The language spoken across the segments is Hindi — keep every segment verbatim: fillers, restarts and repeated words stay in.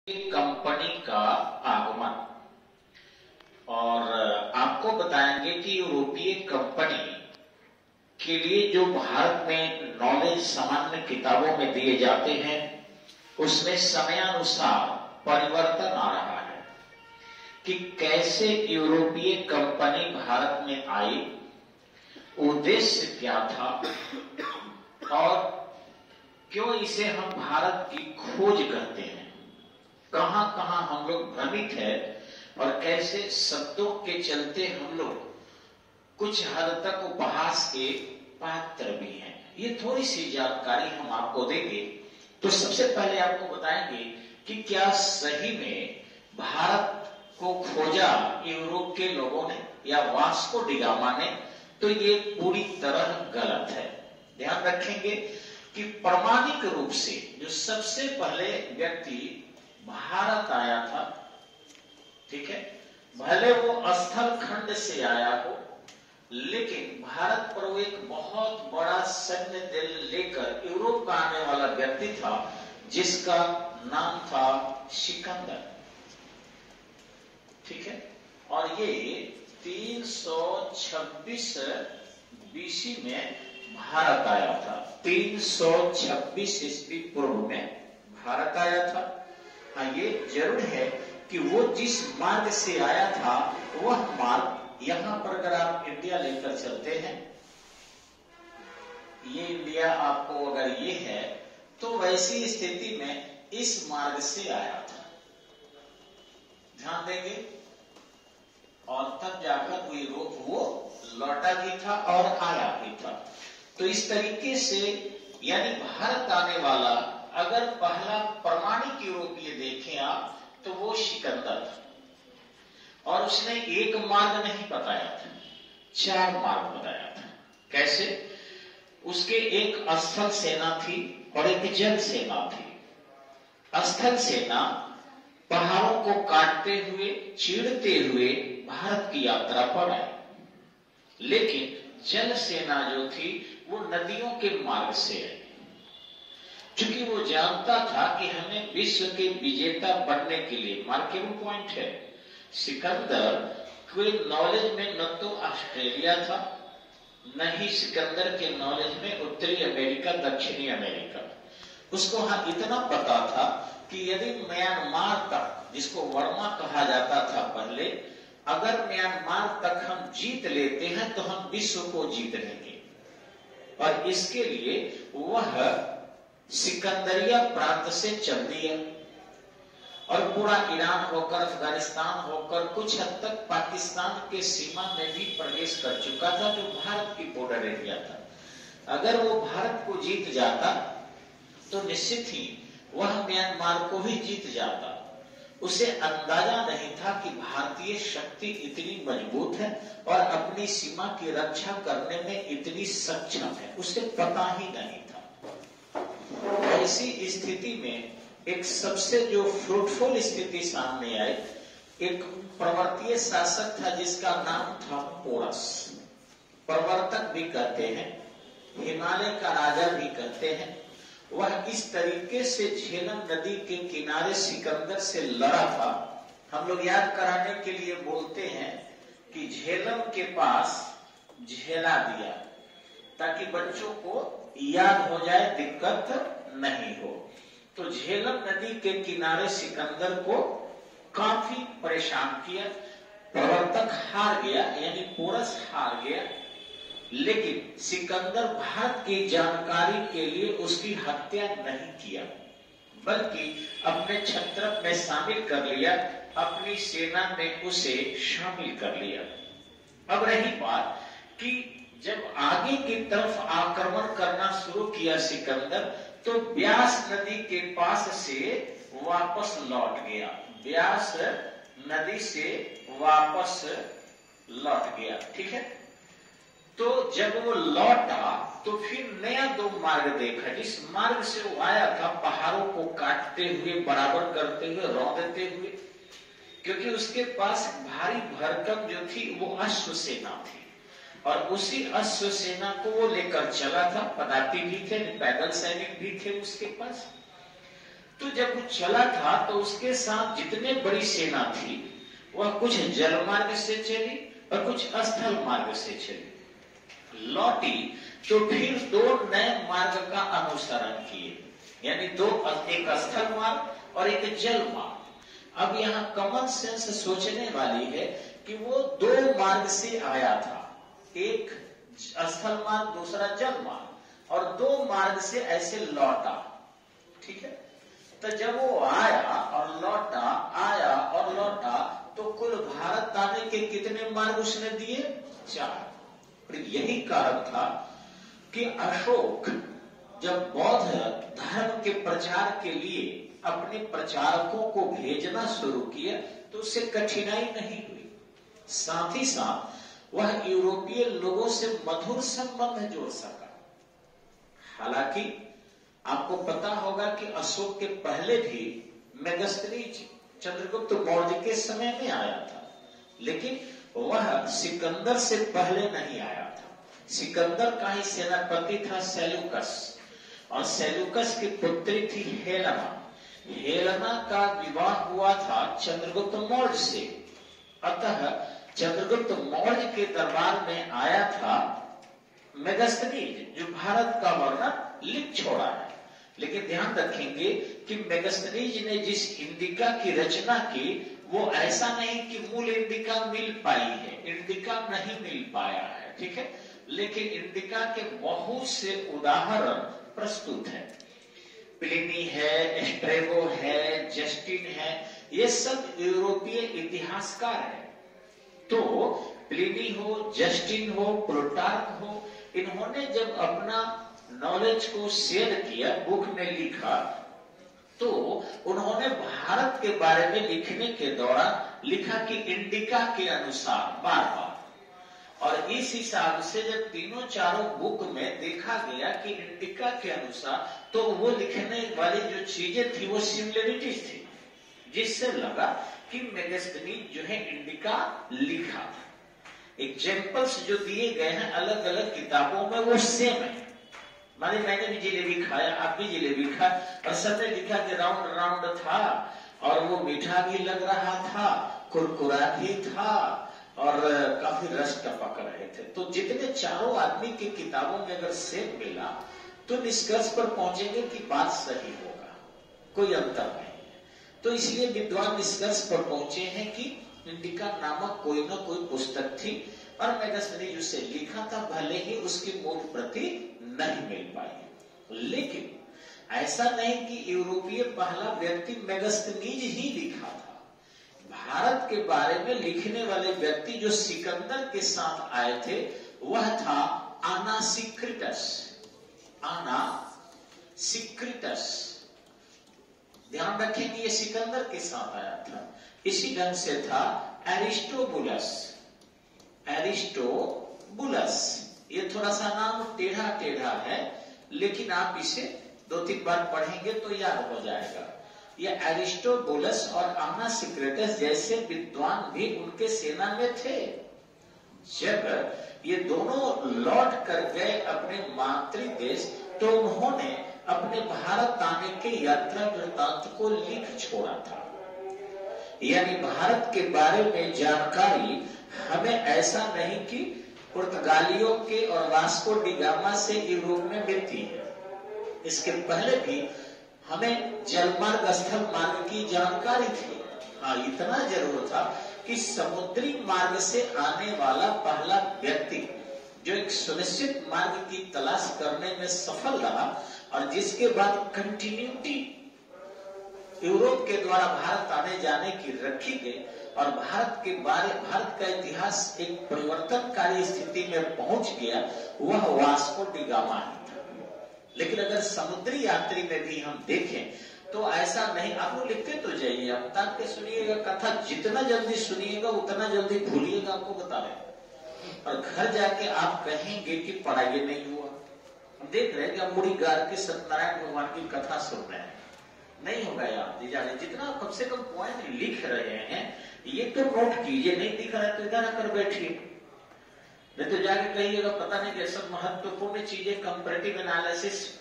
कंपनी का आगमन। और आपको बताएंगे कि यूरोपीय कंपनी के लिए जो भारत में नॉलेज सामान्य किताबों में दिए जाते हैं उसमें समयानुसार परिवर्तन आ रहा है कि कैसे यूरोपीय कंपनी भारत में आई, उद्देश्य क्या था और क्यों इसे हम भारत की खोज कहते हैं, कहां कहां हम लोग भ्रमित है और कैसे शब्दों के चलते हम लोग कुछ हद तक उपहास के पात्र भी हैं। ये थोड़ी सी जानकारी हम आपको देंगे। तो सबसे पहले आपको बताएंगे कि क्या सही में भारत को खोजा यूरोप के लोगों ने या वास्को डी गामा ने, तो ये पूरी तरह गलत है। ध्यान रखेंगे कि प्रामाणिक रूप से जो सबसे पहले व्यक्ति भारत आया था, ठीक है, भले वो स्थल खंड से आया हो, लेकिन भारत पर वो एक बहुत बड़ा सैन्य दल लेकर यूरोप का आने वाला व्यक्ति था जिसका नाम था सिकंदर, ठीक है। और ये तीन सौ छब्बीस बीसी में भारत आया था। तीन सौ छब्बीस ईस्वी पूर्व में भारत आया था। हाँ, ये जरूर है कि वो जिस मार्ग से आया था वह मार्ग यहां पर अगर आप इंडिया लेकर चलते हैं, ये इंडिया आपको अगर ये है तो वैसी स्थिति में इस मार्ग से आया था, ध्यान देंगे। और तब जाकर वो यूरोप वो लौटा भी था और आया भी था। तो इस तरीके से यानी भारत आने वाला अगर पहला प्रामाणिक यूरोपीय देखें आप तो वो सिकंदर था। और उसने एक मार्ग नहीं बताया था, चार मार्ग बताया था। कैसे? उसके एक स्थल सेना थी और एक जल सेना थी। स्थल सेना पहाड़ों को काटते हुए, चीरते हुए भारत की यात्रा पर आई, लेकिन जल सेना जो थी वो नदियों के मार्ग से आई, क्योंकि वो जानता था कि हमें विश्व के विजेता बनने के लिए, मार्केबल पॉइंट है, सिकंदर कोई नॉलेज में न तो ऑस्ट्रेलिया था, न ही सिकंदर के नॉलेज में उत्तरी अमेरिका, दक्षिणी अमेरिका। उसको हाँ इतना पता था कि यदि म्यांमार तक, जिसको वर्मा कहा जाता था पहले, अगर म्यांमार तक हम जीत लेते हैं तो हम विश्व को जीत लेंगे। और इसके लिए वह सिकंदरिया प्रांत से चल दिया और पूरा ईरान होकर, अफगानिस्तान होकर कुछ हद तक पाकिस्तान के सीमा में भी प्रवेश कर चुका था, जो भारत की बॉर्डर एरिया था। अगर वो भारत को जीत जाता तो निश्चित ही वह म्यांमार को भी जीत जाता। उसे अंदाजा नहीं था कि भारतीय शक्ति इतनी मजबूत है और अपनी सीमा की रक्षा करने में इतनी सक्षम है, उसे पता ही नहीं था। ऐसी स्थिति में एक सबसे जो फ्रूटफुल स्थिति सामने आई, एक प्रवर्तीय शासक था जिसका नाम था पोरस। प्रवर्तक भी कहते हैं, हिमालय का राजा भी कहते हैं। वह इस तरीके से झेलम नदी के किनारे सिकंदर से लड़ा था। हम लोग याद कराने के लिए बोलते हैं कि झेलम के पास झेला दिया, ताकि बच्चों को याद हो जाए, दिक्कत नहीं हो। तो झेलम नदी के किनारे सिकंदर को काफी परेशान किया। प्रवर्तक हार गया, यानी पोरस हार गया, लेकिन सिकंदर भारत की जानकारी के लिए उसकी हत्या नहीं किया, बल्कि अपने छत्रप में शामिल कर लिया, अपनी सेना में उसे शामिल कर लिया। अब रही बात कि जब आगे की तरफ आक्रमण करना शुरू किया सिकंदर, तो ब्यास नदी के पास से वापस लौट गया। ब्यास नदी से वापस लौट गया, ठीक है। तो जब वो लौटा तो फिर नया दो मार्ग देखा। जिस मार्ग से वो आया था, पहाड़ों को काटते हुए, बराबर करते हुए, रौंदते हुए, क्योंकि उसके पास भारी भरकम जो थी वो अश्व सेना थी और उसी अश्व सेना को वो लेकर चला था। पदाती भी थे, पैदल सैनिक भी थे उसके पास। तो जब वो चला था तो उसके साथ जितने बड़ी सेना थी वह कुछ जल मार्ग से चली और कुछ स्थल मार्ग से चली। लौटी तो फिर दो नए मार्ग का अनुसरण किए, यानी दो, एक स्थल मार्ग और एक जल मार्ग। अब यहाँ कॉमन सेंस सोचने वाली है कि वो दो मार्ग से आया था, एक स्थल मार्ग दूसरा जल मार्ग, और दो मार्ग से ऐसे लौटा। ठीक है, तो जब वो आया और लौटा, आया और लौटा, तो कुल भारत आने के कितने मार्ग उसने दिए? चार। यही कारण था कि अशोक जब बौद्ध धर्म के प्रचार के लिए अपने प्रचारकों को भेजना शुरू किया तो उससे कठिनाई नहीं हुई। साथ ही साथ वह यूरोपीय लोगों से मधुर संबंध जोड़ सका। हालांकि आपको पता होगा कि अशोक के पहले भी मेगास्थनीज चंद्रगुप्त मौर्य के समय में आया था, लेकिन वह सिकंदर से पहले नहीं आया था। सिकंदर का ही सेनापति था सेल्यूकस, और सेल्यूकस की पुत्री थी हेलेना। हेलेना का विवाह हुआ था चंद्रगुप्त मौर्य से, अतः चंद्रगुप्त मौर्य के दरबार में आया था मेगास्थनीज, जो भारत का वर्णन लिख छोड़ा है। लेकिन ध्यान रखेंगे कि मेगास्थनीज ने जिस इंडिका की रचना की वो ऐसा नहीं कि मूल इंडिका मिल पाई है, इंडिका नहीं मिल पाया है। ठीक है, लेकिन इंडिका के बहुत से उदाहरण प्रस्तुत है। प्लिनी है, स्ट्रेबो है, जस्टिन है, ये सब यूरोपीय इतिहासकार है। तो प्लिनी हो, जस्टिन हो, प्लूटार्क हो, इन्होंने जब अपना नॉलेज को शेयर किया, बुक में लिखा, तो उन्होंने भारत के बारे में लिखने के दौरान लिखा कि इंडिका के अनुसार बार बार, और इस हिसाब से जब तीनों चारों बुक में देखा गया कि इंडिका के अनुसार, तो वो लिखने वाली जो चीजें थी वो सिमिलरिटीज थी, जिससे लगा कि मेगास्थनीज जो है इंडिका लिखा था। एग्जाम्पल्स जो दिए गए हैं अलग अलग किताबों में वो सेम है। माने मैंने भी जिलेबी खाया, आप भी जिलेबी खा, और सबने लिखा कि राउंड राउंड था और वो मीठा भी लग रहा था, कुरकुरा भी था और काफी रस टपक रहे थे। तो जितने चारों आदमी की किताबों में अगर सेम मिला तो निष्कर्ष पर पहुंचेंगे कि बात सही होगा, कोई अंतर नहीं है। तो इसलिए विद्वान निष्कर्ष पर पहुंचे हैं कि इंडिका नामक कोई ना कोई पुस्तक थी और मेगास्थनीज उसे लिखा था, भले ही उसकी मूल प्रति नहीं मिल पाई। लेकिन ऐसा नहीं कि यूरोपीय पहला व्यक्ति मेगास्थनीज ही लिखा था। भारत के बारे में लिखने वाले व्यक्ति जो सिकंदर के साथ आए थे वह था आनासिक्रिटस। आनासिक्रिटस, ध्यान रखेंगे ये सिकंदर के साथ आया था। इसी ढंग से था एरिस्टोबुलस। एरिस्टोबुलस, ये थोड़ा सा नाम टेढ़ा टेढ़ा है, लेकिन आप इसे दो तीन बार पढ़ेंगे तो याद हो जाएगा। ये एरिस्टोबुलस और आनासिक्रिटस जैसे विद्वान भी उनके सेना में थे। जब ये दोनों लौट कर गए अपने मातृ देश, तो उन्होंने अपने भारत आने के यात्रा वृत्तांत को लिख छोड़ा था। यानी भारत के बारे में जानकारी हमें ऐसा नहीं कि पुर्तगालियों के और वास्को डी गामा से यूरोप में मिलती है, इसके पहले भी हमें जलमार्ग स्थल मार्ग की जानकारी थी। हाँ, इतना जरूर था कि समुद्री मार्ग से आने वाला पहला व्यक्ति जो एक सुनिश्चित मार्ग की तलाश करने में सफल रहा और जिसके बाद कंटिन्यूटी यूरोप के द्वारा भारत आने जाने की रखी गई और भारत के बारे भारत का इतिहास एक परिवर्तनकारी स्थिति में पहुंच गया, वह वास्को डी गामा ही था। लेकिन अगर समुद्री यात्री में भी हम देखें तो ऐसा नहीं, आप लोग लिखते तो जाइए, आप ताक के सुनिएगा कथा, जितना जल्दी सुनिएगा उतना जल्दी भूलिएगा, आपको बता रहे। और घर जाके आप कहेंगे कि पढ़ाई नहीं हुआ। हम देख रहे हैं कि आप मुड़ी गार के सत्यनारायण भगवान की कथा सुन रहे हैं, नहीं होगा याद दीजिए। जितना कम से कम पॉइंट लिख रहे हैं ये तो नोट कीजिए, नहीं दिख रहा है तो इधर आकर बैठिए, नहीं तो जाके कहिएगा पता नहीं कैसा महत्वपूर्ण चीजें कंपैरेटिव एनालिसिस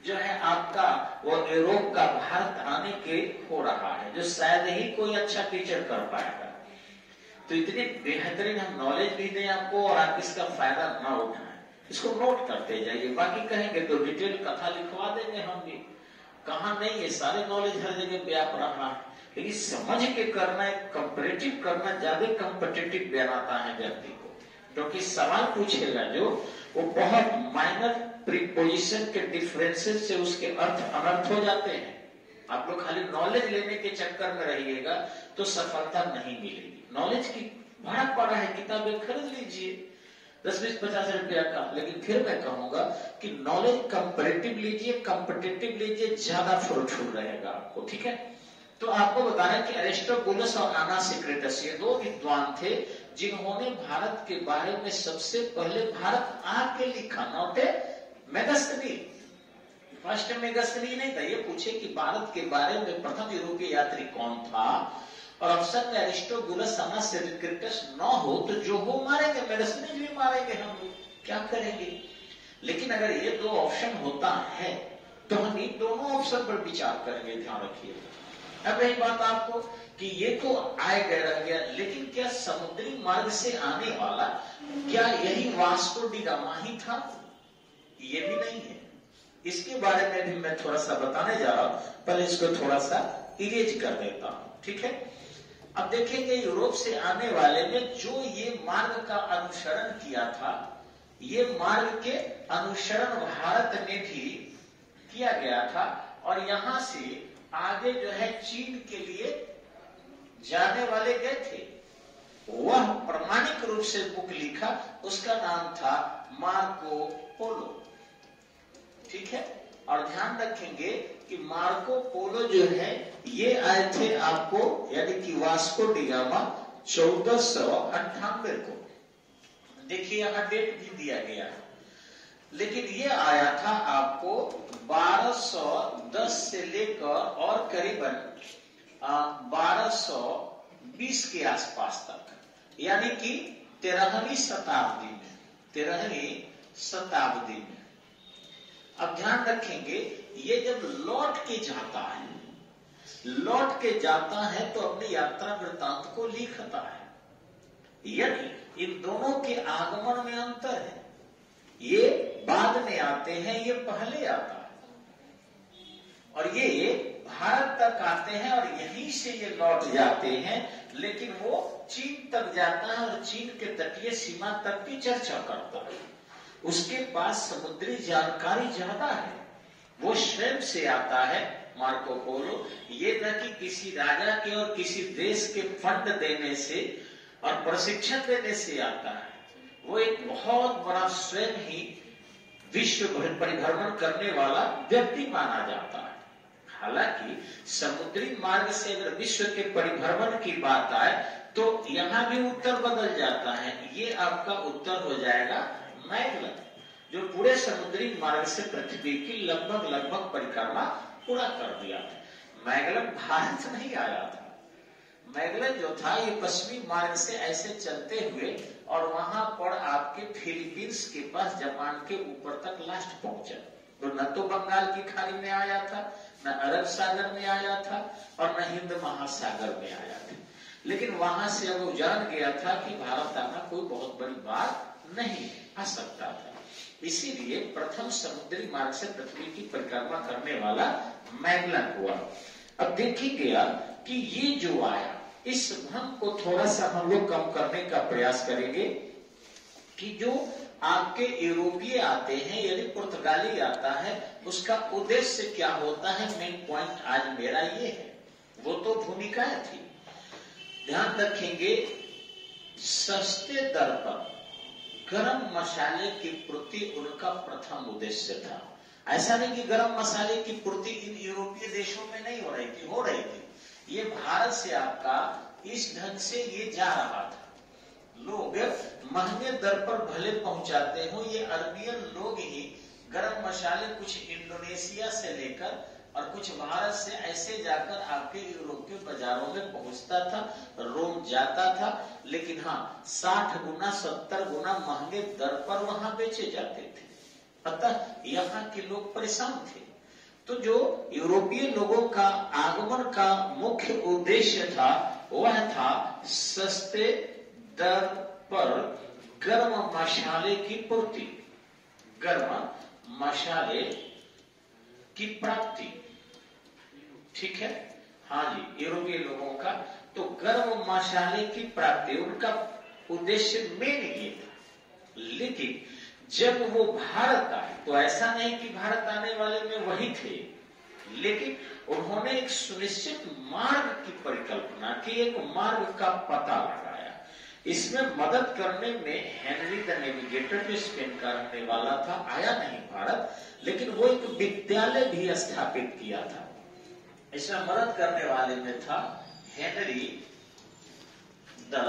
जो है आपका वो यूरोप का भारत आने के हो रहा है, जो शायद ही कोई अच्छा टीचर कर पाएगा। तो इतनी बेहतरीन हम नॉलेज भी दें आपको और आप इसका फायदा ना उठाएं, इसको नोट करते जाइए। बाकी कहेंगे तो डिटेल कथा लिखवा देंगे हम भी, कहा नहीं है, सारे नॉलेज हर जगह व्याप रहा है, लेकिन समझ के करना, कंपैरेटिव करना ज्यादा कंपीटिटिव बनाता है व्यक्ति को। क्योंकि तो सवाल पूछेगा जो वो बहुत माइनर प्रीपोजिशन के डिफरेंसेस से उसके अर्थ अनर्थ हो जाते हैं। आप लोग खाली नॉलेज लेने के चक्कर में रहिएगा तो सफलता नहीं मिलेगी। नॉलेज की बड़ा बड़ा है, किताबें खरीद लीजिए दस बीस पचास रुपया का, लेकिन फिर मैं कहूंगा कि नॉलेज कंपैरेटिव लीजिए, कॉम्पिटिटिव लीजिए, ज्यादा फ्रूटफुल रहेगा आपको। ठीक है, तो आपको बताना कि अरिस्टोबुलस और अनासिक्रेटस ये दो विद्वान थे जिन्होंने भारत के बारे में सबसे पहले भारत आके लिखा। नोटे मेगास्थनी, फर्स्ट मेगास्थनी नहीं था। ये पूछे कि भारत के बारे में प्रथम यूरोपीय यात्री कौन था, और ऑप्शन में अरिस्टोबुलस अनासिक्रेटस न हो तो जो हो मारेंगे, मेगास्थनी भी मारेंगे, हम लोग क्या करेंगे। लेकिन अगर ये दो ऑप्शन होता है तो हम इन दोनों ऑप्शन पर विचार करेंगे, ध्यान रखिए। अब यही बात आपको कि ये तो आए गए रह गया, लेकिन क्या समुद्री मार्ग से आने वाला क्या यही वास्को डी गामा ही था? ये भी नहीं है। इसके बारे में भी मैं थोड़ा सा बताने जा रहा हूं, पहले इसको थोड़ा सा इरेज कर देता हूं। ठीक है, अब देखेंगे यूरोप से आने वाले में जो ये मार्ग का अनुसरण किया था, ये मार्ग के अनुसरण भारत में भी किया गया था, और यहां से आगे जो है चीन के लिए जाने वाले गए थे। वह प्रमाणिक रूप से बुक लिखा, उसका नाम था मार्को पोलो। ठीक है, और ध्यान रखेंगे कि मार्को पोलो जो है ये आए थे आपको, यानी कि वास्को डी गामा चौदह सौ अंठानवे को। देखिए यहां डेट भी दिया गया है, लेकिन ये आया था आपको बारह सौ दस से लेकर और करीबन बारह सौ बीस के आसपास तक, यानी कि तेरहवीं शताब्दी में, तेरहवीं शताब्दी में। अब ध्यान रखेंगे ये जब लौट के जाता है, लौट के जाता है तो अपनी यात्रा वृत्तांत को लिखता है। यानी इन दोनों के आगमन में अंतर है, ये बाद में आते हैं, ये पहले आता है, और ये भारत तक आते हैं और यहीं से ये लौट जाते हैं। लेकिन वो चीन तक जाता है और चीन के तटीय सीमा तक की चर्चा करता है। उसके पास समुद्री जानकारी ज्यादा है, वो स्वयं से आता है मार्को पोलो। ये न कि किसी राजा के और किसी देश के फंड देने से और प्रशिक्षण देने से आता है, वो एक बहुत बड़ा स्वयं ही विश्व परिभ्रमण करने वाला व्यक्ति माना जाता है। हालांकि समुद्री मार्ग से अगर विश्व के परिभ्रमण की बात आए तो यहां भी उत्तर बदल जाता है। ये आपका उत्तर हो जाएगा मैगलन, जो पूरे समुद्री मार्ग से पृथ्वी की लगभग लगभग परिक्रमा पूरा कर दिया था। मैगलन भारत नहीं आया था, मैगलन जो था ये पश्चिमी मार्ग से ऐसे चलते हुए और वहां पर आपके फिलीपींस के पास जापान के ऊपर तक लास्ट पहुंचा। तो न तो बंगाल की खाड़ी में आया था, न अरब सागर में आया था, और न हिंद महासागर में आया था। लेकिन वहां से अब वो जान गया था कि भारत आना कोई बहुत बड़ी बात नहीं आ सकता था। इसीलिए प्रथम समुद्री मार्ग से पृथ्वी की परिक्रमा करने वाला मैगलन हुआ। अब देखिएगा कि ये जो आया, इस भ्रम को थोड़ा सा हम लोग कम करने का प्रयास करेंगे कि जो आपके यूरोपीय आते हैं, यदि पुर्तगाली आता है, उसका उद्देश्य क्या होता है। मेन पॉइंट आज मेरा ये है, वो तो भूमिकाएं थी। ध्यान रखेंगे सस्ते दर पर गरम मसाले की पूर्ति उनका प्रथम उद्देश्य था। ऐसा नहीं कि गरम मसाले की पूर्ति इन यूरोपीय देशों में नहीं हो रही थी, हो रही थी। ये भारत से आपका इस ढंग से ये जा रहा था। लोग महंगे दर पर भले पहुंचाते हो, ये अरबियन लोग ही गरम मसाले कुछ इंडोनेशिया से लेकर और कुछ भारत से ऐसे जाकर आपके यूरोप के बाजारों में पहुंचता था, रोम जाता था। लेकिन हाँ, साठ गुना सत्तर गुना महंगे दर पर वहां बेचे जाते थे। अतः यहाँ के लोग परेशान थे। तो जो यूरोपीय लोगों का आगमन का मुख्य उद्देश्य था वह था सस्ते दर पर गर्म मसाले की पूर्ति, गर्म मसाले की प्राप्ति। ठीक है, हाँ जी, यूरोपीय लोगों का तो गर्म मसाले की प्राप्ति उनका उद्देश्य मेन ये था। लेकिन जब वो भारत आए तो ऐसा नहीं कि भारत आने वाले में वही थे, लेकिन उन्होंने एक सुनिश्चित मार्ग की परिकल्पना की, एक मार्ग का पता लगाया। इसमें मदद करने में हेनरी द नेविगेटर जो स्पेन का रहने वाला था आया नहीं भारत, लेकिन वो एक विद्यालय भी स्थापित किया था। इसमें मदद करने वाले में था हेनरी द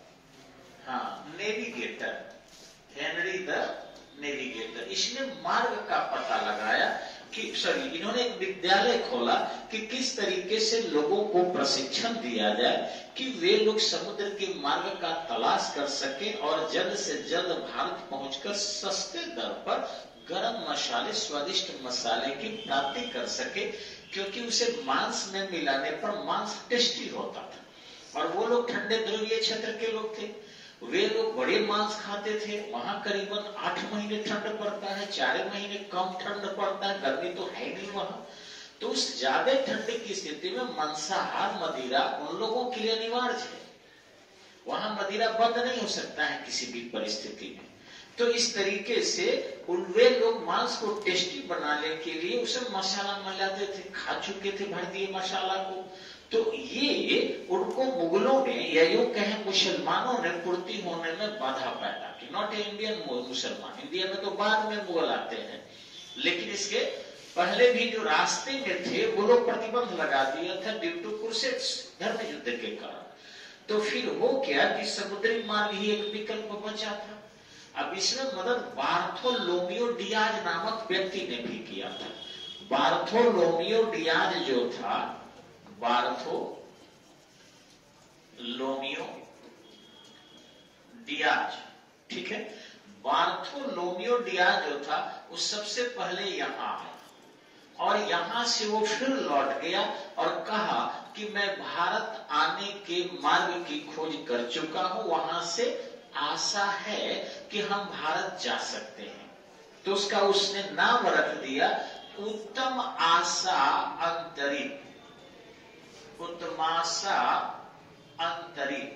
हाँ नेविगेटर, हेनरी द नेविगेटर। इसने मार्ग का पता लगाया कि सॉरी इन्होंने एक विद्यालय खोला कि किस तरीके से लोगों को प्रशिक्षण दिया जाए कि वे लोग समुद्र के मार्ग का तलाश कर सके और जल्द से जल्द भारत पहुंचकर सस्ते दर पर गरम मसाले, स्वादिष्ट मसाले की प्राप्ति कर सके, क्योंकि उसे मांस में मिलाने पर मांस टेस्टी होता था। और वो लोग ठंडे ध्रुवीय क्षेत्र के लोग थे, वे लोग बड़े मांस खाते थे। वहां करीबन आठ महीने ठंड पड़ता है, चार महीने कम ठंड पड़ता है, गर्मी तो है नहीं वहां। तो उस ज्यादा ठंड की स्थिति में मांसाहार मदिरा उन लोगों के लिए अनिवार्य है। वहां मदिरा बंद नहीं हो सकता है किसी भी परिस्थिति में। तो इस तरीके से उन वे लोग मांस को टेस्टी बनाने के लिए उसे मसाला मिलाते थे, खा चुके थे भारतीय मसाला को। तो ये उनको मुगलों ने या यूं कहें मुसलमानों ने पूर्ति होने में बाधा पैदा की। नॉट इंडियन मुसलमान, इंडिया में तो बाद में मुगल आते हैं, लेकिन इसके पहले भी जो रास्ते में थे वो लोग प्रतिबंध लगा दिया था ड्यू टू क्रूसेड्स, धर्म युद्ध के कारण। तो फिर वो क्या कि समुद्री मार्ग ही एक विकल्प बचा था। अब इसमें मदद बार्थोलोमियो डियाज नामक व्यक्ति ने भी किया था। बार्थोलोमियो डियाज जो था, बार्थोलोमियो डियाज, ठीक है, बार्थोलोमियो डियाज जो था वो सबसे पहले यहां आया और यहां से वो फिर लौट गया और कहा कि मैं भारत आने के मार्ग की खोज कर चुका हूं, वहां से आशा है कि हम भारत जा सकते हैं। तो उसका उसने नाम रख दिया उत्तम आशा अंतरित, उत्तमाशा अंतरित,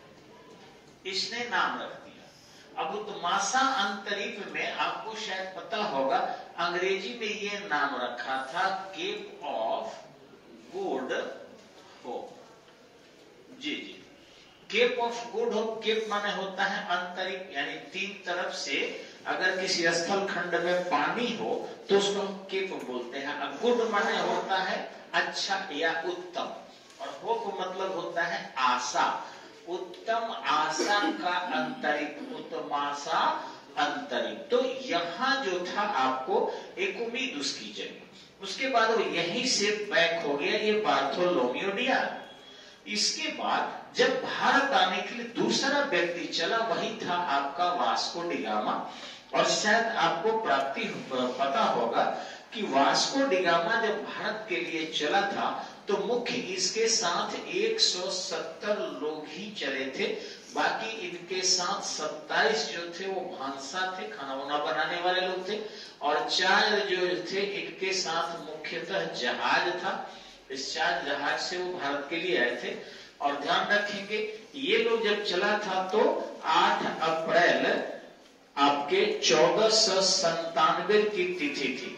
इसने नाम रख दिया। अब उत्तमाशा अंतरित में आपको शायद पता होगा अंग्रेजी में ये नाम रखा था केप ऑफ गुड होप। जी जी, Cape of Good Hope, Cape माने होता है अंतरिक्ष, यानी तीन तरफ से अगर किसी स्थल खंड में पानी हो तो उसको केप बोलते हैं। अब गुड माने होता है अच्छा या उत्तम, और होप मतलब होता है आशा। उत्तम आशा का अंतरिक्ष, उत्तमाशा अंतरिक्ष। तो यहाँ जो था आपको एक उम्मीद उसकी जगह, उसके बाद वो यहीं से बैक हो गया ये बार्थोलोमियो डियाज। इसके बाद जब भारत आने के लिए दूसरा व्यक्ति चला वही था आपका वास्को डी गामा। और शायद आपको प्राप्ति पता होगा कि वास्को डी गामा जब भारत के लिए चला था तो मुख्य इसके साथ एक सौ सत्तर लोग ही चले थे, बाकी इनके साथ सत्ताईस जो थे वो भांसा थे, खाना वाना बनाने वाले लोग थे, और चार जो थे इनके साथ मुख्यतः जहाज था। इस चार जहाज से वो भारत के लिए आए थे। और ध्यान रखेंगे ये लोग जब चला था तो आठ अप्रैल आपके चौदह सौ संतानवे की तिथि थी।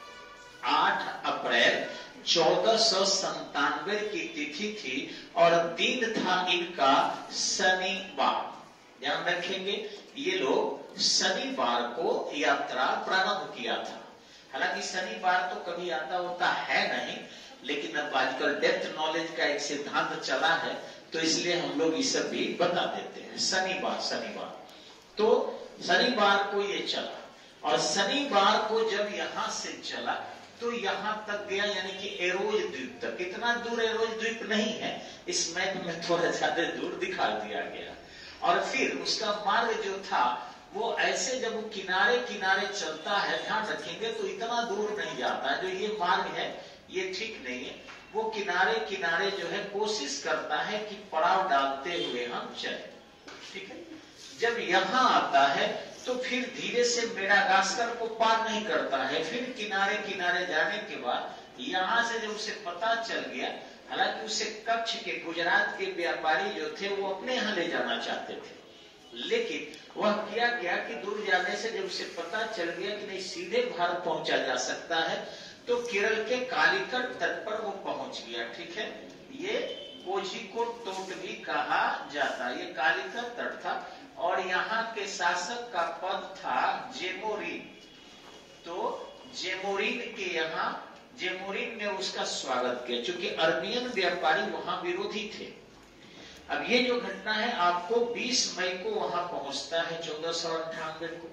आठ अप्रैल चौदह सौ संतानवे की तिथि थी और दिन था इनका शनिवार। ध्यान रखेंगे ये लोग शनिवार को यात्रा प्रारंभ किया था। हालांकि शनिवार तो कभी आता होता है नहीं, लेकिन अब आजकल डेप्थ नॉलेज का एक सिद्धांत चला है तो इसलिए हम लोग ये सब भी बता देते हैं। शनिवार शनिवार तो शनिवार को ये चला, और शनिवार को जब यहां से चला तो यहां तक गया, यानी कि एरोज द्वीप तक। कितना दूर एरोज द्वीप नहीं है, इस मैप में थोड़ा ज्यादा दूर दिखा दिया गया। और फिर उसका मार्ग जो था वो ऐसे जब वो किनारे किनारे चलता है, ध्यान रखेंगे तो इतना दूर नहीं जाता है। जो ये मार्ग है ये ठीक नहीं है, वो किनारे किनारे जो है कोशिश करता है कि पड़ाव डालते हुए हम चले, ठीक है। जब यहाँ आता है तो फिर धीरे से मेडागास्कर को पार नहीं करता है, फिर किनारे किनारे जाने के बाद यहाँ से जब उसे पता चल गया, हालांकि उसे कच्छ के गुजरात के व्यापारी जो थे वो अपने यहाँ ले जाना चाहते थे, लेकिन वह किया गया कि दूर जाने से जब उसे पता चल गया कि नहीं सीधे भारत पहुंचा जा सकता है, तो केरल के कालीकट तट पर वो पहुंच गया, ठीक है। ये कोझिकोड तोट भी कहा जाता है, ये कालीकट तट था और यहाँ के शासक का पद था जेमोरिन। तो जेमोरिन के यहाँ जेमोरिन ने उसका स्वागत किया, क्योंकि अरबियन व्यापारी वहां विरोधी थे। अब ये जो घटना है आपको बीस मई को वहां पहुंचता है, चौदह सौ अंठानवे को।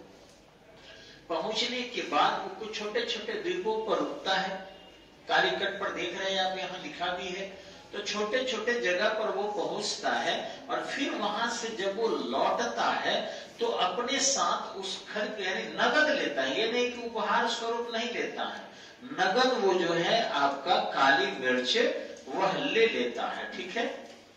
पहुंचने के बाद वो कुछ छोटे छोटे द्वीपों पर रुकता है, कालीकट पर देख रहे हैं आप, यहाँ लिखा भी है। तो छोटे छोटे जगह पर वो पहुंचता है और फिर वहां से जब वो लौटता है तो अपने साथ उस खर्च यानी नगद लेता है, ये नहीं कि उपहार स्वरूप नहीं लेता है, नगद वो जो है आपका काली मिर्च वह ले लेता है, ठीक है।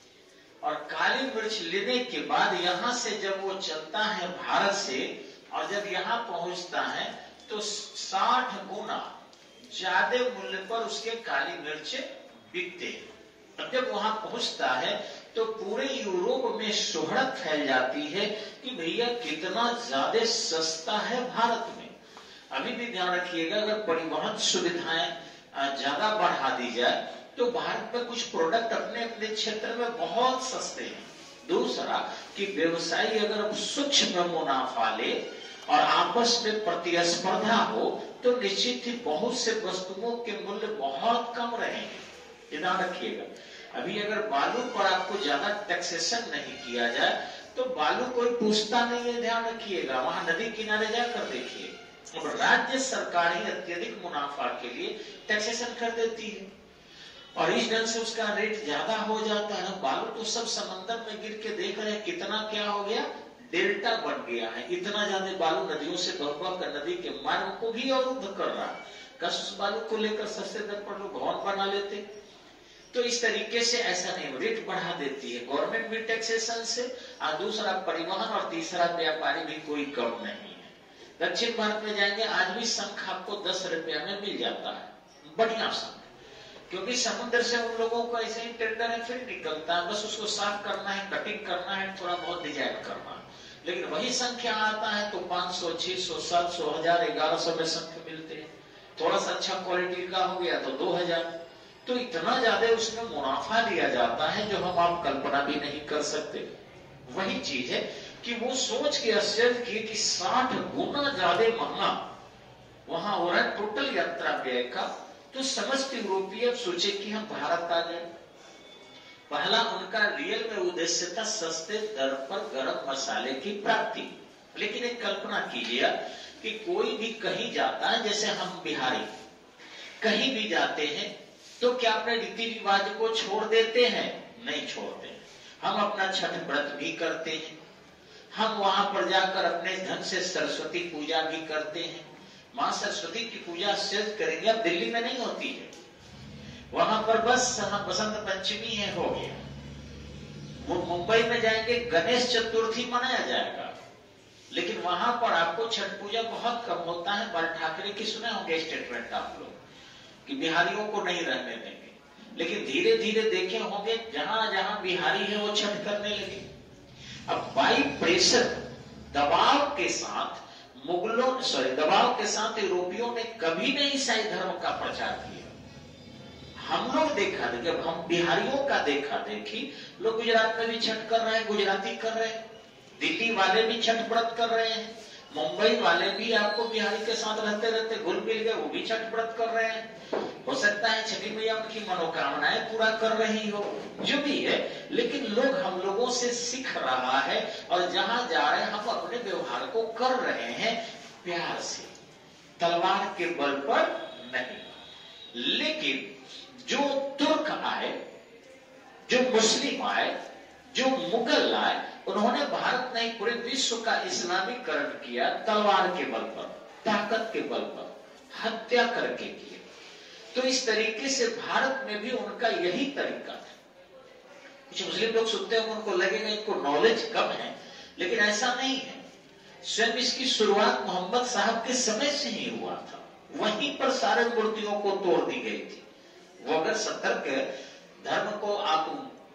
और काली मिर्च लेने के बाद यहां से जब वो चलता है भारत से और जब यहाँ पहुंचता है तो साठ गुना ज्यादा मूल्य पर उसके काली मिर्च बिकते हैं। अब जब वहां पहुंचता है तो पूरे यूरोप में शोहरत फैल जाती है कि भैया कितना ज्यादा सस्ता है भारत में। अभी भी ध्यान रखिएगा, अगर परिवहन सुविधाएं ज्यादा बढ़ा दी जाए तो भारत में कुछ प्रोडक्ट अपने अपने क्षेत्र में बहुत सस्ते हैं। दूसरा कि व्यवसायी अगर सूक्ष्म मुनाफा ले और आपस में प्रतिस्पर्धा हो तो निश्चित ही बहुत से वस्तुओं के मूल्य बहुत कम रहेंगे, ध्यान रखिएगा। अभी अगर बालू पर आपको ज्यादा टैक्सेशन नहीं किया जाए तो बालू कोई पूछता नहीं है, ध्यान रखिएगा। वहां नदी किनारे जाकर देखिए, और राज्य सरकार ही अत्यधिक मुनाफा के लिए टैक्सेशन कर देती है और इस ढंग से उसका रेट ज्यादा हो जाता है। बालू तो सब समंदर में गिर के देख रहे हैं कितना क्या हो गया, डेल्टा बन गया है। इतना ज्यादा बालू नदियों से बह बह कर नदी के मार्ग को भी अवरुद्ध कर रहा है। कस उस बालू को लेकर सस्ते दर पर लोग भवन बना लेते। तो इस तरीके से ऐसा नहीं, रेट बढ़ा देती है गवर्नमेंट भी टैक्सेशन से, और दूसरा परिवहन और तीसरा व्यापारी भी कोई कम नहीं है। दक्षिण भारत में जाएंगे आज भी शंख आपको दस रुपया में मिल जाता है, बढ़िया शंख, क्योंकि समुद्र से उन लोगों को ऐसे ही टेंडर है, फिर निकलता है, बस उसको साफ करना है, कटिंग करना है, थोड़ा बहुत डिजाइन करना है। लेकिन वही संख्या आता है तो पांच सौ, छह सौ, सात सौ, हजार, ग्यारह सौ में शंख मिलते हैं। थोड़ा सा अच्छा क्वालिटी का हो गया तो दो हजार। तो इतना ज्यादा उसमें मुनाफा लिया जाता है जो हम आप कल्पना भी नहीं कर सकते। वही चीज है कि वो सोच के आश्चर्य किए कि साठ गुना ज्यादा महंगा वहां हो रहा है टोटल यात्रा व्यय का। तो समस्त यूरोपीय सोचे कि हम भारत आ जाए। पहला उनका रियल में उद्देश्य था सस्ते दर पर गरम मसाले की प्राप्ति। लेकिन एक कल्पना कीजिए कि कोई भी कहीं जाता है, जैसे हम बिहारी कहीं भी जाते हैं तो क्या अपने रीति रिवाज को छोड़ देते हैं? नहीं छोड़ते। हम अपना छठ व्रत भी करते हैं, हम वहां पर जाकर अपने ढंग से सरस्वती पूजा भी करते हैं। माँ सरस्वती की पूजा सिर्फ करेंगे, अब दिल्ली में नहीं होती है, वहां पर बस हाँ बसंत पंचमी है हो गया। वो मुंबई में जाएंगे गणेश चतुर्थी मनाया जाएगा, लेकिन वहां पर आपको छठ पूजा बहुत कम होता है। बाल ठाकरे की सुने होंगे स्टेटमेंट आप लोग कि बिहारियों को नहीं रहने देंगे, लेकिन धीरे धीरे देखे होंगे जहां जहां बिहारी है वो छठ करने लगे। अब बाई प्रेशर दबाव के साथ मुगलों सॉरी दबाव के साथ यूरोपियों ने कभी नहीं ईसाई धर्म का प्रचार किया। हम लोग देखा देखी, अब हम बिहारियों का देखा देखी, लोग गुजरात में भी छठ कर रहे हैं, गुजराती कर रहे हैं, दिल्ली वाले भी छठ व्रत कर रहे हैं, मुंबई वाले भी आपको बिहारी के साथ रहते रहते घुल मिल गए, वो भी छठ व्रत कर रहे हैं। हो सकता है छठी मैया उनकी मनोकामनाएं पूरा कर रही हो, जो भी है, लेकिन लोग हम लोगों से सीख रहा है और जहां जा रहे हैं हम अपने व्यवहार को कर रहे हैं प्यार से, तलवार के बल पर नहीं। लेकिन जो तुर्क आए, जो मुस्लिम आए, जो मुगल आए, उन्होंने भारत नहीं पूरे विश्व का इस्लामीकरण किया तलवार के बल पर, ताकत के बल पर, हत्या करके किया। तो इस तरीके से भारत में भी उनका यही तरीका था। कुछ मुस्लिम लोग सुनते हैं उनको लगेगा इनको नॉलेज कम है, लेकिन ऐसा नहीं है। स्वयं इसकी शुरुआत मोहम्मद साहब के समय से ही हुआ था। वहीं पर सारे मूर्तियों को तोड़ दी गई थी। वो अगर सतर्क धर्म को आप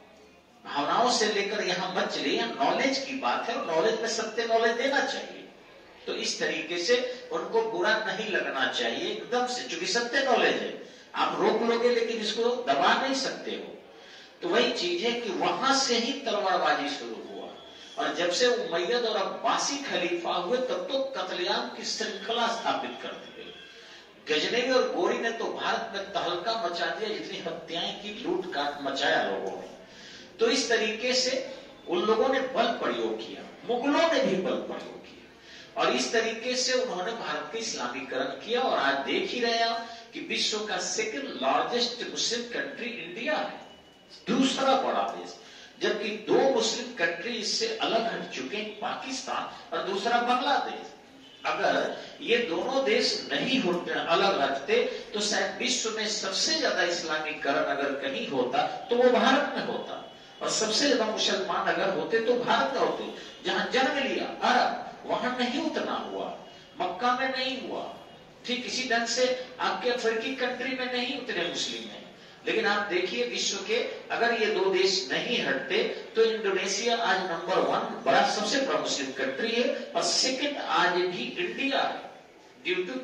भावनाओं से लेकर यहां मत चलिए, नॉलेज की बात है और नॉलेज में सत्य नॉलेज देना चाहिए। तो इस तरीके से उनको बुरा नहीं लगना चाहिए एकदम से, क्योंकि सत्य नॉलेज है, आप रोक लोगे लेकिन इसको दबा नहीं सकते हो। तो वही चीज है कि वहां से ही तलवारबाजी शुरू हुआ, और जब से उमैयद और अब्बासी खलीफा हुए तब तो कत्लेआम की श्रृंखला स्थापित कर दी गई। गजनवी और गोरी ने तो भारत में तहलका मचा दिया, जितनी हत्याएं की, लूट काट मचाया लोगों ने। तो इस तरीके से उन लोगों ने बल प्रयोग किया, मुगलों ने भी बल प्रयोग किया, और इस तरीके से उन्होंने भारत का इस्लामीकरण किया। और आज देख ही रहे हैं कि विश्व का second largest Muslim country India है, दूसरा बड़ा देश, जबकि दो मुस्लिम कंट्री इससे अलग हट चुके हैं, पाकिस्तान और दूसरा बांग्लादेश। अगर ये दोनों देश नहीं होते, अलग हटते, तो शायद विश्व में सबसे ज्यादा इस्लामीकरण अगर कहीं होता तो वो भारत में होता, और सबसे ज्यादा मुसलमान अगर होते तो भारत में होते। जहां जन्म लिया अरब, वहां नहीं उतना हुआ, मक्का में नहीं हुआ, ठीक इसी ढंग से आपके अफ्रीकी कंट्री में नहीं उतने मुस्लिम हैं। लेकिन आप देखिए विश्व के अगर ये दो देश नहीं हटते तो इंडोनेशिया आज नंबर वन बड़ा सबसे बड़ा मुस्लिम कंट्री है, और सेकंड आज भी इंडिया है ड्यू टू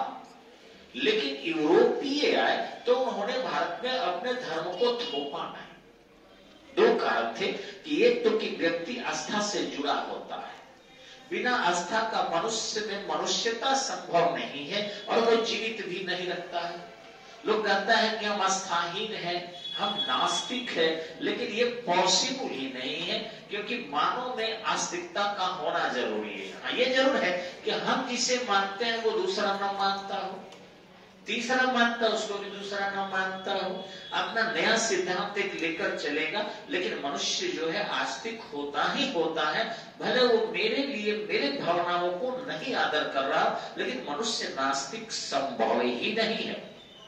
तलवार। लेकिन यूरोपीय आए तो उन्होंने भारत में अपने धर्म को थोपा नहीं। दो कारण थे कि एक तो कि व्यक्ति आस्था से जुड़ा होता है, बिना आस्था का मनुष्य में मनुष्यता संभव नहीं है, और वो जीवित भी नहीं रखता है। लोग कहता है कि हम आस्थाहीन हैं, हम नास्तिक है, लेकिन ये पॉसिबल ही नहीं है, क्योंकि मानव में आस्तिकता का होना जरूरी है। हाँ, ये जरूर है कि हम जिसे मानते हैं वो दूसरा न मानता हो, तीसरा मानता उसको भी दूसरा न मानता हो, अपना नया सिद्धांत एक लेकर चलेगा। लेकिन मनुष्य जो है आस्तिक होता ही होता है, भले वो मेरे लिए मेरे भावनाओं को नहीं आदर कर रहा, लेकिन मनुष्य नास्तिक संभव ही नहीं है।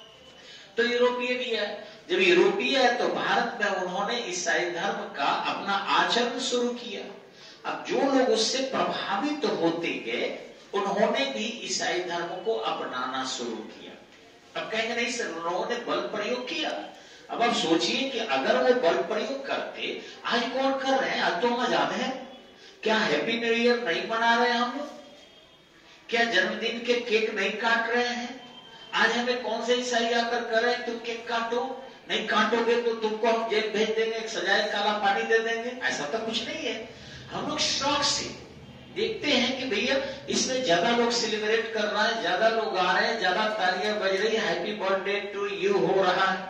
तो यूरोपीय भी है, जब यूरोपीय है तो भारत में उन्होंने ईसाई धर्म का अपना आचरण शुरू किया। अब जो लोग उससे प्रभावित होते गए उन्होंने भी ईसाई धर्म को अपनाना शुरू किया। अब कहेंगे नहीं सर उन्होंने बल प्रयोग किया। अब आप सोचिए कि अगर वो बल प्रयोग करते, आज कौन कर रहे हैं? आज तो हम आजाद है। क्या हैप्पी न्यू ईयर नहीं मना रहे हैं हम लोग? क्या जन्मदिन के केक नहीं काट रहे हैं? आज हमें कौन से ईसाई आकर कर रहे हैं तुम केक काटो, नहीं काटोगे तो तुमको हम जेल भेज देंगे, एक सजाए काला पानी दे देंगे? ऐसा तो कुछ नहीं है। हम लोग शौक से देखते हैं कि भैया इसमें ज्यादा लोग सेलिब्रेट कर रहा है, ज्यादा लोग आ रहे हैं, ज्यादा तालियां बज रही है, हैप्पी बर्थडे टू यू हो रहा है।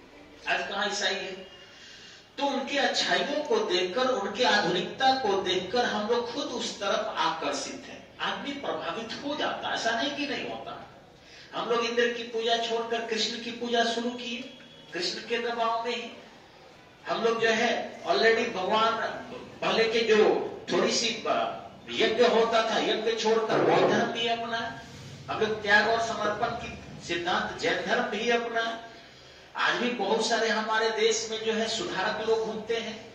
आज कहाँ ईसाई है? तो उनकी अच्छाइयों को देखकर, उनकी आधुनिकता को देखकर हम लोग खुद उस तरफ आकर्षित हैं। आदमी प्रभावित हो जाता, ऐसा नहीं कि नहीं होता। हम लोग इंद्र की पूजा छोड़कर कृष्ण की पूजा शुरू की, कृष्ण के दबाव में ही हम लोग जो है ऑलरेडी भगवान पहले के जो थोड़ी सी यज्ञ होता था, यज्ञ छोड़कर बौद्ध धर्म भी अपना, हम लोग त्याग और समर्पण की सिद्धांत जैन धर्म भी अपना। आज भी बहुत सारे हमारे देश में जो है सुधारक लोग घूमते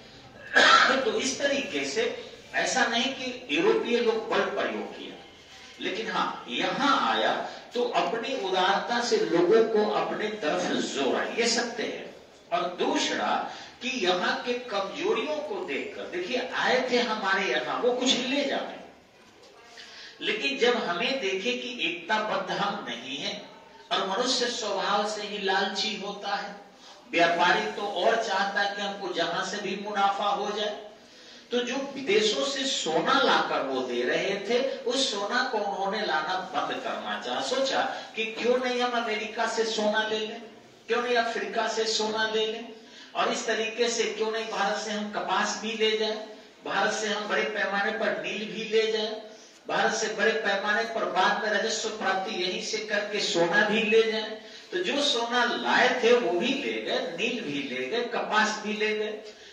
हैं। तो इस तरीके से ऐसा नहीं कि यूरोपीय लोग बल प्रयोग किया, लेकिन हाँ यहां आया तो अपनी उदारता से लोगों को अपने तरफ जोड़ा, ये सत्य है। और दूसरा कि यहाँ के कमजोरियों को देखकर, देखिए आए थे हमारे यहाँ, वो कुछ ले जाए, लेकिन जब हमें देखे कि एकताबद्ध हम नहीं है, और मनुष्य स्वभाव से ही लालची होता है, व्यापारी तो और चाहता है कि हमको जहां से भी मुनाफा हो जाए, तो जो विदेशों से सोना लाकर वो दे रहे थे, उस सोना को उन्होंने लाना बंद करना चाहा। सोचा कि क्यों नहीं हम अमेरिका से सोना ले लें, क्यों नहीं अफ्रीका से सोना ले लें, और इस तरीके से क्यों नहीं भारत से हम कपास भी ले जाए, भारत से हम बड़े पैमाने पर नील भी ले जाए, भारत से बड़े पैमाने पर बाद में राजस्व प्राप्ति यहीं से करके सोना भी ले जाए। तो जो सोना लाए थे वो भी ले गए, नील भी ले गए, कपास भी ले गए।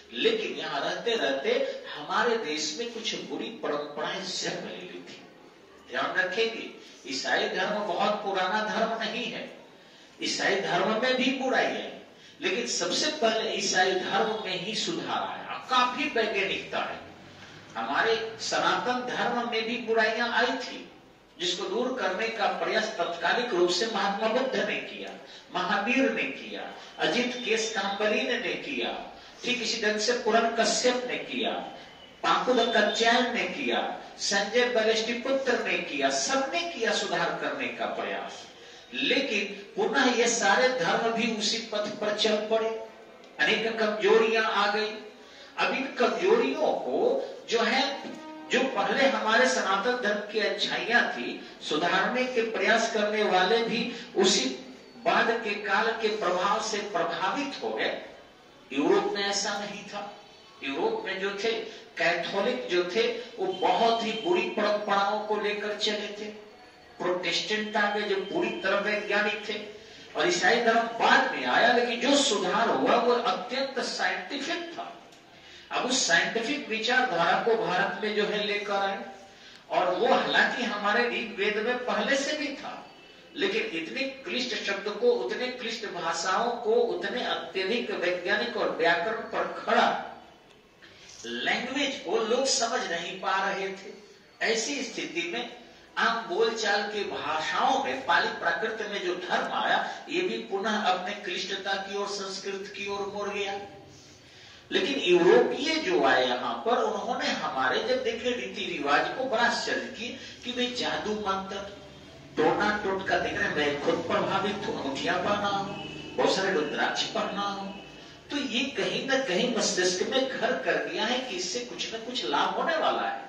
लेकिन यहाँ रहते रहते हमारे देश में कुछ बुरी परंपराएं जन्म ले ली थी। ध्यान रखेंगे, ईसाई धर्म बहुत पुराना धर्म नहीं है, ईसाई धर्म में भी बुराई है, लेकिन सबसे पहले ईसाई धर्म में ही सुधार आया, काफी वैज्ञानिकता है। हमारे सनातन धर्म में भी बुराइयां आई थी, जिसको दूर करने का प्रयास तत्कालिक रूप से महात्मा बुद्ध ने किया, महावीर ने किया, अजित केस कांबली ने किया, ठीक इसी ढंग से पूरन कश्यप ने किया, पाकुद कच्यायन ने किया, संजय बलिष्ठिपुत्र ने किया, सबने किया सुधार करने का प्रयास। लेकिन पुनः ये सारे धर्म भी उसी पथ पर चल पड़े, अनेक कमजोरियां आ गई। अब इन कमजोरियों को जो है, जो पहले हमारे सनातन धर्म की अच्छाइयां थी, सुधारने के प्रयास करने वाले भी उसी बाद के काल के प्रभाव से प्रभावित हो गए। यूरोप में ऐसा नहीं था। यूरोप में जो थे कैथोलिक जो थे वो बहुत ही बुरी परंपराओं को लेकर चले थे। प्रोटेस्टेंट आगे जो पूरी तरह वैज्ञानिक थे, और ईसाई धर्म बाद में आया, लेकिन जो सुधार हुआ वो अत्यंत साइंटिफिक था। अब उस साइंटिफिक विचारधारा को भारत में जो है लेकर आए, और वो हालांकि हमारे ऋग्वेद में पहले से भी था, लेकिन इतने क्लिष्ट शब्द को, उतने क्लिष्ट भाषाओं को, उतने अत्यधिक वैज्ञानिक और व्याकरण पर खड़ा लैंग्वेज को लोग समझ नहीं पा रहे थे। ऐसी स्थिति में आम बोलचाल की भाषाओं में पाली प्राकृत में जो धर्म आया, ये भी पुनः अपने क्लिष्टता की ओर, संस्कृत की ओर मुड़ गया। लेकिन यूरोपीय जो आए यहाँ पर, उन्होंने हमारे जब देखे रीति रिवाज को बड़ा आश्चर्य किए कि भाई जादू मंत्र टोना टोटका देख रहे, मैं खुद प्रभावित हूँ, अंगूठियां पहना हूँ, बहुत सारे रुद्राक्ष पहना हूँ, तो ये कहीं ना कहीं मस्तिष्क में घर कर दिया है कि इससे कुछ न कुछ लाभ होने वाला है।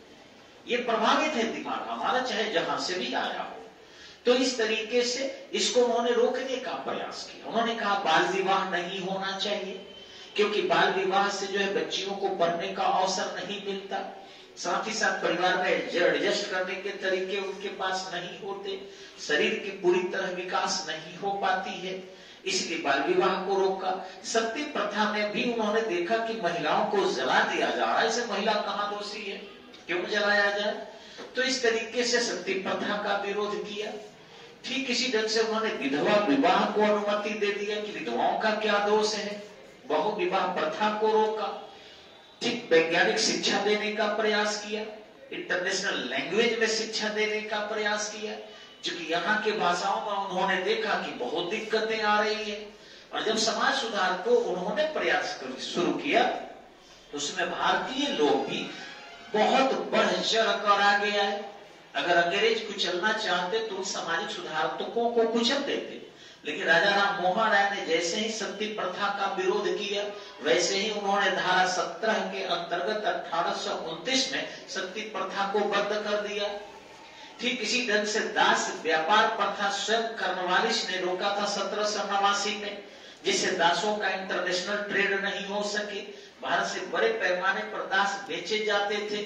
ये प्रभावित है दिमाग हमारा, चाहे जहां से भी आया हो। तो इस तरीके से इसको उन्होंने रोकने का प्रयास किया। उन्होंने कहा बाल विवाह नहीं होना चाहिए, क्योंकि बाल विवाह से जो है बच्चियों को पढ़ने का अवसर नहीं मिलता, साथ ही साथ परिवार में एडजस्ट करने के तरीके उनके पास नहीं होते, शरीर की पूरी तरह विकास नहीं हो पाती है, इसलिए बाल विवाह को रोका। सती प्रथा में भी उन्होंने देखा कि महिलाओं को जला दिया जा रहा है, इसे महिला कहाँ दोषी है, क्यों जलाया जाए, तो इस तरीके से सती प्रथा का विरोध किया। ठीक इसी ढंग से उन्होंने विधवा विवाह को अनुमति दे दिया कि विधवाओं का क्या दोष है, बहु विवाह प्रथा को रोका। ठीक वैज्ञानिक शिक्षा देने का प्रयास किया, इंटरनेशनल लैंग्वेज में शिक्षा देने का प्रयास किया, क्योंकि यहाँ के भाषाओं में उन्होंने देखा कि बहुत दिक्कतें आ रही है। और जब समाज सुधार को उन्होंने प्रयास शुरू किया, तो उसमें भारतीय लोग भी बहुत बढ़ चढ़ कर आगे आए। अगर अंग्रेज कुचलना चाहते तो सामाजिक सुधारकों को कुचल देते, लेकिन राजा राम मोहन राय ने जैसे ही सती प्रथा का विरोध किया, वैसे ही उन्होंने धारा सत्रह के अंतर्गत अठारह सौ उनतीस में सती प्रथा को बंद कर दिया। ठीक इसी ढंग से दास व्यापार प्रथा स्वयं कर्नवालिस ने रोका था सत्रह सौ नवासी में, जिससे दासों का इंटरनेशनल ट्रेड नहीं हो सके। भारत से बड़े पैमाने पर दास बेचे जाते थे।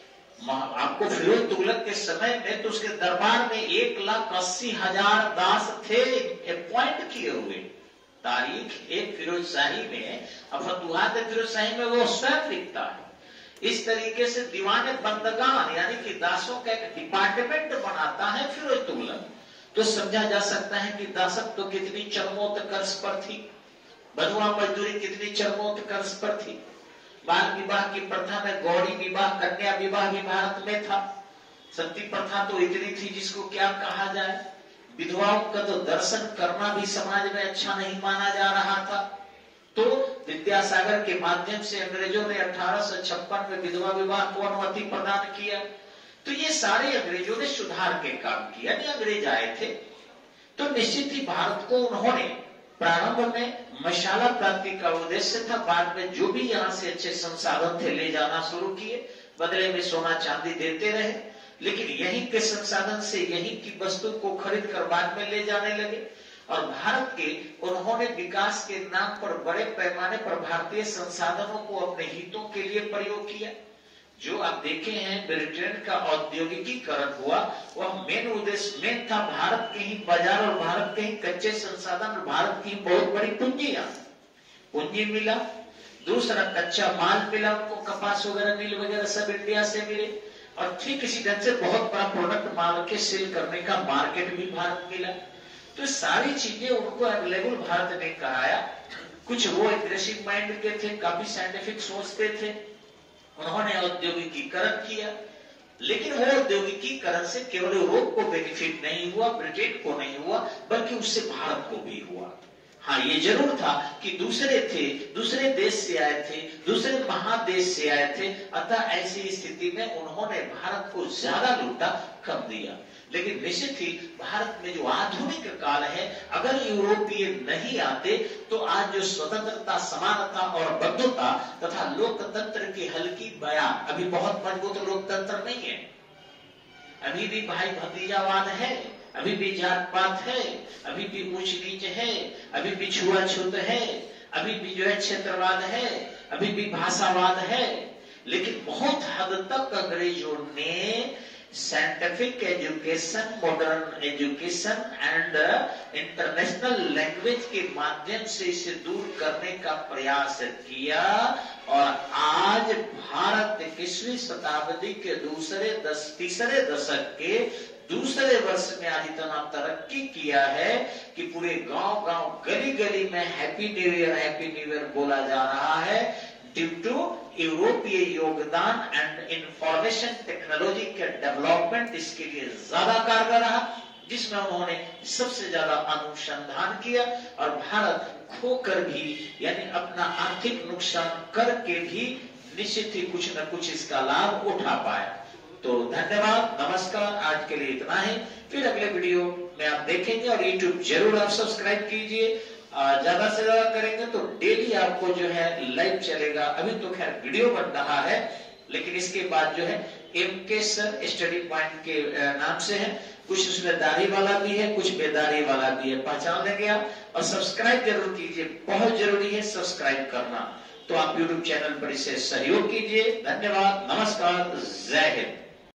आपको फिरोज तुगलक के समय में तो उसके दरबार में एक लाख अस्सी हजार दास थे अपॉइंट किए हुए। तारीख एक फिरोज शाही में, फतुहात फिरोज शाही में वो स्वयं लिखता है। इस तरीके से दीवाने बंदगान यानी कि दासों का एक डिपार्टमेंट बनाता है फिरोज तुगलक। तो समझा जा सकता है कि दासत्व तो कितनी चरमोत्कर्ष पर थी, बधुआ मजदूरी कितनी चरमोत्कर्ष पर थी। बाल विवाह की प्रथा में गौरी विवाह, कन्या विवाह भी भारत में था। सती प्रथा तो इतनी थी जिसको क्या कहा जाए। विधवाओं का तो दर्शन करना भी समाज में अच्छा नहीं माना जा रहा था। तो विद्यासागर के माध्यम से अंग्रेजों ने अठारह सौ छप्पन में विधवा विवाह को अनुमति प्रदान किया। तो ये सारे अंग्रेजों ने सुधार के काम किया। नहीं अंग्रेज आए थे तो निश्चित ही भारत को उन्होंने प्रारंभ में मशाला प्राप्ति का उद्देश्य था, बाद में जो भी यहाँ से अच्छे संसाधन थे ले जाना शुरू किए, बदले में सोना चांदी देते रहे, लेकिन यहीं के संसाधन से यहीं की वस्तु को खरीद कर बाद में ले जाने लगे। और भारत के उन्होंने विकास के नाम पर बड़े पैमाने पर भारतीय संसाधनों को अपने हितों के लिए प्रयोग किया। जो आप देखे हैं ब्रिटेन का औद्योगिकीकरण हुआ, वह मेन उद्देश्य मेन था भारत के ही बाजार और भारत के ही कच्चे संसाधन और भारत की बहुत बड़ी पूंजियां पूंजी मिला। दूसरा कच्चा माल मिला उनको, कपास वगैरह मिल वगैरह सब इंडिया से मिले, और ठीक इसी ढंग से बहुत बड़ा प्रोडक्ट माल के सेल करने का मार्केट भी भारत मिला। तो सारी चीजें उनको अवेलेबल भारत ने कराया। कुछ वो एग्रेसिव माइंड के थे, काफी साइंटिफिक सोचते थे, उन्होंने औद्योगिकीकरण किया। लेकिन वो औद्योगिकीकरण से केवल यूरोप को बेनिफिट नहीं हुआ, ब्रिटेन को नहीं हुआ, बल्कि उससे भारत को भी हुआ। हाँ, ये जरूर था कि दूसरे थे, दूसरे देश से आए थे, दूसरे महादेश से आए थे, अतः ऐसी स्थिति में उन्होंने भारत को ज्यादा लूटा, कम दिया। लेकिन निश्चित ही भारत में जो आधुनिक काल है, अगर यूरोपीय नहीं आते तो आज जो स्वतंत्रता, समानता और बंधुता तथा लोकतंत्र की हल्की बया, अभी बहुत मजबूत लोकतंत्र नहीं है, अभी भी भाई भतीजावाद है, अभी भी जात पात है, अभी भी ऊंच नीच है, अभी भी छुआछूत है, अभी भी जो है क्षेत्रवाद है, अभी भी भाषावाद है। लेकिन बहुत हद तक अंग्रेजों ने scientific education, modern education and international language के माध्यम से इसे दूर करने का प्रयास किया, और आज भारत इक्कीसवीं शताब्दी के दूसरे दस तीसरे दशक के दूसरे वर्ष में आज इतना तरक्की किया है कि पूरे गांव गांव, गली गली में happy new year, happy new year बोला जा रहा है, ड्यू टू यूरोपीय योगदान एंड इंफॉर्मेशन टेक्नोलॉजी के डेवलपमेंट इसके लिए ज्यादा कारगर रहा, जिसमें उन्होंने सबसे ज्यादा अनुसंधान किया, और भारत खोकर भी, यानी अपना आर्थिक नुकसान करके भी निश्चित ही कुछ न कुछ इसका लाभ उठा पाया। तो धन्यवाद, नमस्कार, आज के लिए इतना ही। फिर अगले वीडियो में आप देखेंगे, और यूट्यूब जरूर आप सब्सक्राइब कीजिए, ज्यादा से ज्यादा करेंगे तो डेली आपको जो है लाइव चलेगा। अभी तो खैर वीडियो बन रहा है, लेकिन इसके बाद जो है एम के सर स्टडी पॉइंट के नाम से है, कुछ उसमें दाढ़ी वाला भी है, कुछ बेदाढ़ी वाला भी है, पहचान लेंगे आप। और सब्सक्राइब जरूर कीजिए, बहुत जरूरी है सब्सक्राइब करना। तो आप यूट्यूब चैनल पर इसे सहयोग कीजिए। धन्यवाद, नमस्कार, जय हिंद।